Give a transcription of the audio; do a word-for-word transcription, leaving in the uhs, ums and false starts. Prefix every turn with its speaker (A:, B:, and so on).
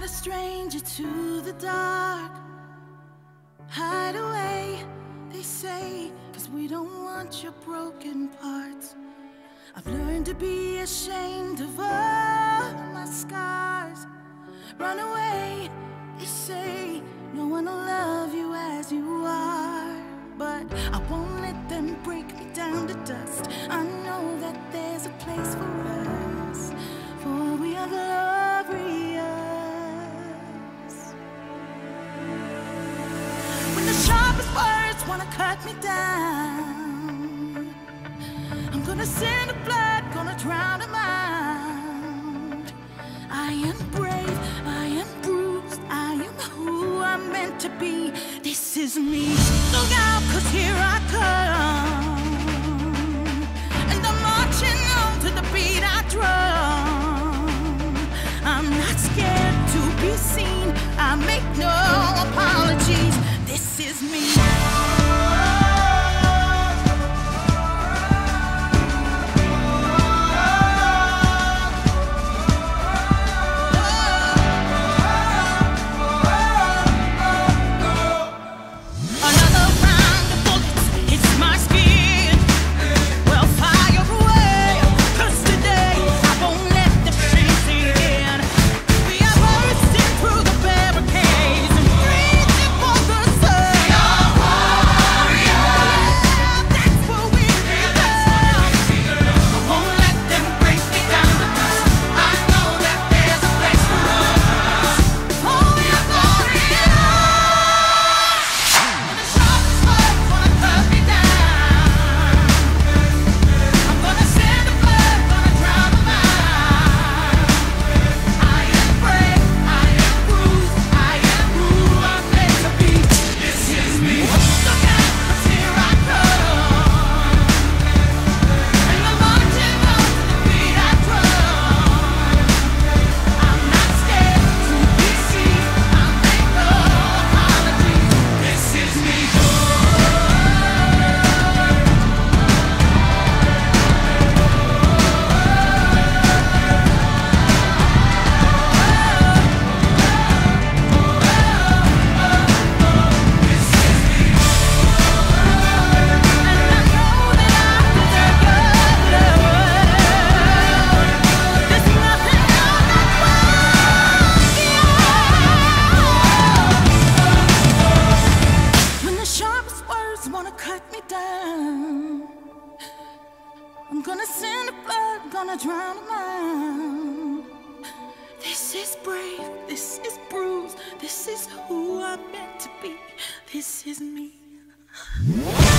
A: stranger to the dark. Hide away, they say, 'cause we don't want your broken parts. I've learned to be ashamed of all my scars. Run away, they say, no one will love you as you are. But I won't let them break me down to dust. I know that there's a place for us, for we are glorious. When the sharpest words wanna cut me down, I'm gonna send a blood, gonna drown them out. I am brave, I am bruised, I am who I'm meant to be. This is me. Look out, 'cause here I come, and I'm marching on to the beat I drum. I'm not scared to be seen, I make no apologies. This is me. I'm gonna send the blood, gonna drown them out. This is brave, this is bruised, this is who I'm meant to be. This is me.